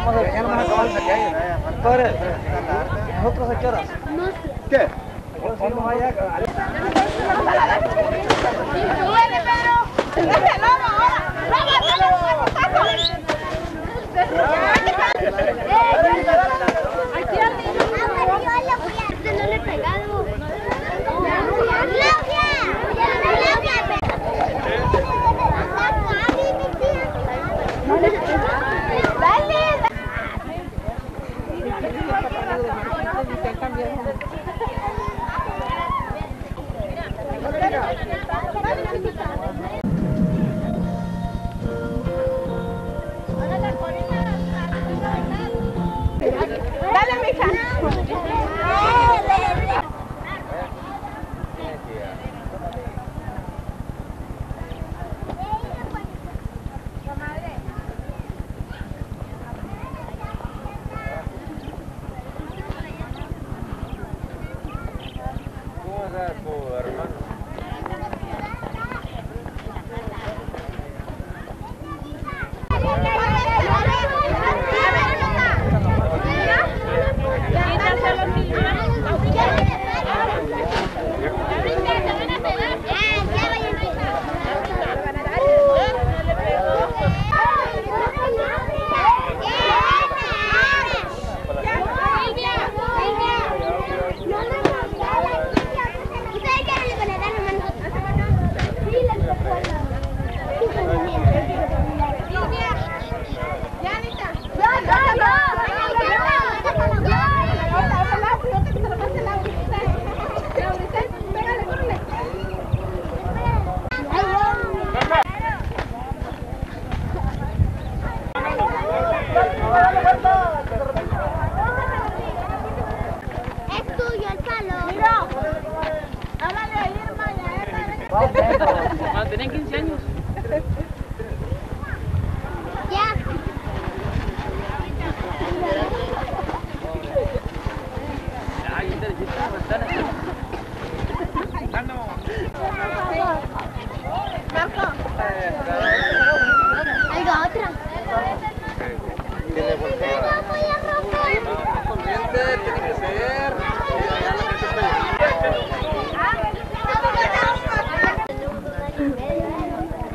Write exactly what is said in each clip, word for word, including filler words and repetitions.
vamos a ya no vamos a acabar. Padre, ¿nosotros a qué horas? No sé. ¿Qué? ¿Cuándo vaya? ¡Súbele, Pedro! ¡Ese lobo ahora! ¡Lobo, lobo, aquí arriba! No le he pegado. Dale, mija. Es tuyo el palo. Mira, háblale a Irma y a él. Tenía quince años. Ya. Ay, derechita, ventana. Marco. Oiga, otra. Tiene volteada. Voy a romper. Consciente, tiene que ser. Ah,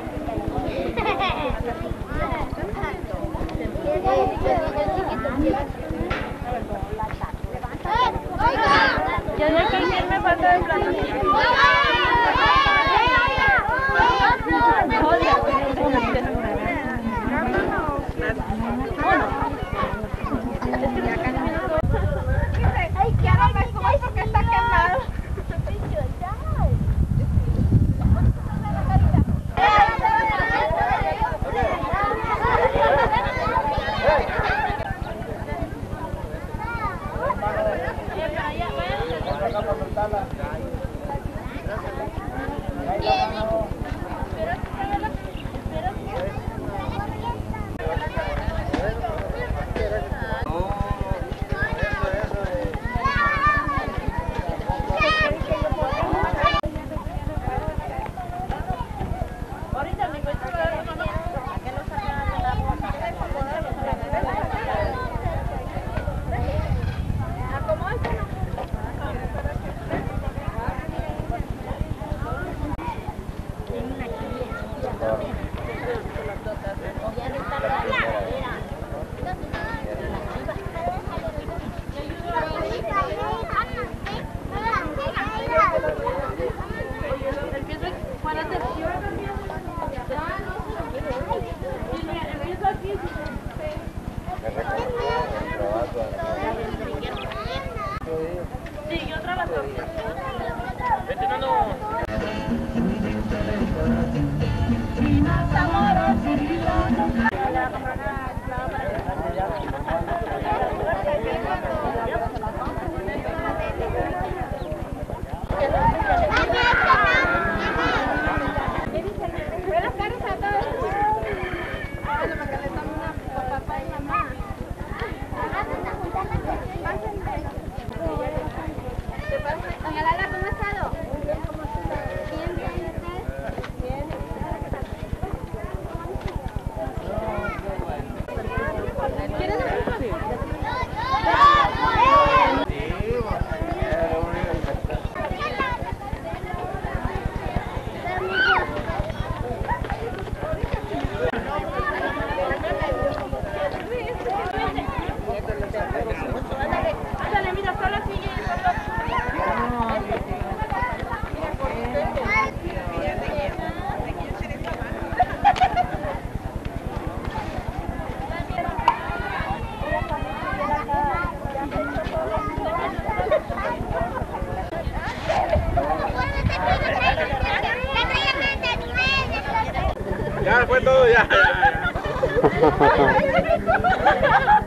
Ya fue todo, ya, ya, ya.